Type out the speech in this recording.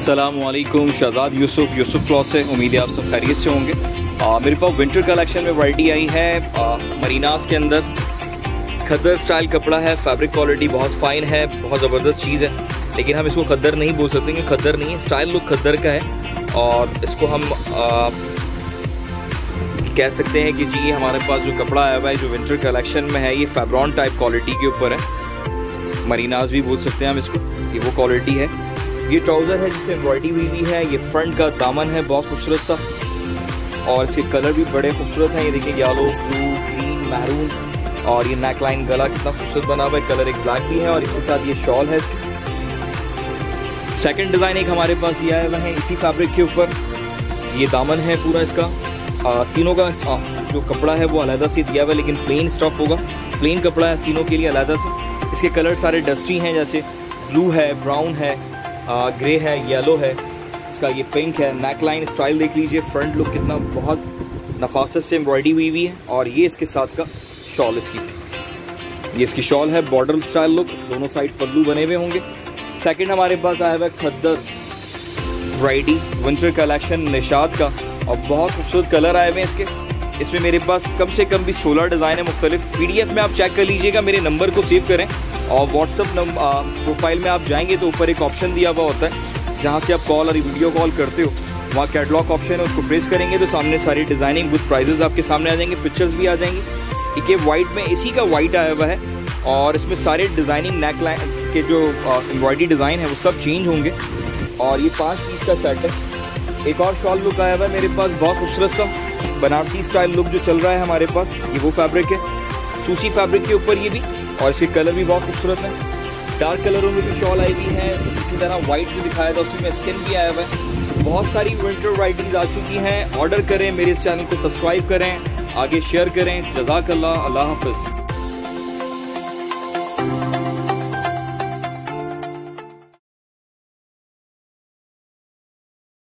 अस्सलामुअलैकुम, शहजाद यूसुफ क्लॉथ से। उम्मीद है आप सब खैरियत से होंगे। मेरे पास विंटर कलेक्शन में वैरायटी आई है मरीनास के अंदर। खद्दर स्टाइल कपड़ा है, फैब्रिक क्वालिटी बहुत फ़ाइन है, बहुत ज़बरदस्त चीज़ है। लेकिन हम इसको खद्दर नहीं बोल सकते क्योंकि खद्दर नहीं है, स्टाइल लुक खद्दर का है। और इसको हम कह सकते हैं कि जी हमारे पास जो कपड़ा आया हुआ है जो विंटर कलेक्शन में है, ये फैब्रॉन टाइप क्वालिटी के ऊपर है। मरीनास भी बोल सकते हैं हम इसको, ये वो क्वालिटी है। ये ट्राउज़र है जिसमें एम्ब्रॉयडरी हुई है। ये फ्रंट का दामन है बहुत खूबसूरत सा, और इसके कलर भी बड़े खूबसूरत हैं। ये देखिए येलो, ब्लू, ग्रीन, मैरून, और ये नेक लाइन गला कितना खूबसूरत बना हुआ है। कलर एक ब्लैक भी है और इसके साथ ये शॉल है। सेकंड डिज़ाइन एक हमारे पास दिया है, वह है इसी फैब्रिक के ऊपर। ये दामन है पूरा इसका। सीनों का जो कपड़ा है वो अलहदा से दिया हुआ है, लेकिन प्लेन स्टफ होगा। प्लेन कपड़ा है सीनों के लिए अलहदा से। इसके कलर सारे डस्टी हैं, जैसे ब्लू है, ब्राउन है, ग्रे है, येलो है, इसका ये पिंक है। नेक लाइन स्टाइल देख लीजिए, फ्रंट लुक कितना बहुत नफासत से एम्ब्रॉयडरी हुई है। और ये इसके साथ का शॉल, ये इसकी शॉल है। बॉर्डर स्टाइल लुक, दोनों साइड पल्लू बने हुए होंगे। सेकंड हमारे पास आया हुआ है खद्दर वैरायटी विंटर कलेक्शन निशात का, और बहुत खूबसूरत कलर आए हुए हैं इसके। इसमें मेरे पास कम से कम भी 16 डिज़ाइन है मुख्तलिफ। PDF में आप चेक कर लीजिएगा, मेरे नंबर को सेव करें और व्हाट्सअप प्रोफाइल में आप जाएंगे तो ऊपर एक ऑप्शन दिया हुआ होता है जहाँ से आप कॉल और वीडियो कॉल करते हो। वहाँ कैटलॉग ऑप्शन है, उसको प्रेस करेंगे तो सामने सारी डिज़ाइनिंग विद प्राइजेस आपके सामने आ जाएंगे, पिक्चर्स भी आ जाएंगी। एक ये वाइट में इसी का वाइट आया हुआ है, और इसमें सारे डिज़ाइनिंग नेक लाइन के जो एम्ब्रॉयडरी डिज़ाइन है वो सब चेंज होंगे। और ये 5 पीस का सेट है। एक और शॉल लुक आया हुआ है मेरे पास, बहुत खूबसूरत सा बनारसी स्टाइल लुक जो चल रहा है हमारे पास। ये वो फैब्रिक है, सूसी फैब्रिक के ऊपर ये भी, और इसके कलर भी बहुत खूबसूरत है। डार्क कलरों में भी शॉल आई हुई है। इसी तरह वाइट जो दिखाया था उसी में स्किन भी आया हुआ है। बहुत सारी विंटर वैरायटीज आ चुकी हैं। ऑर्डर करें, मेरे इस चैनल को सब्सक्राइब करें, आगे शेयर करें। जज़ाकल्लाह, अल्लाह हाफ़िज़।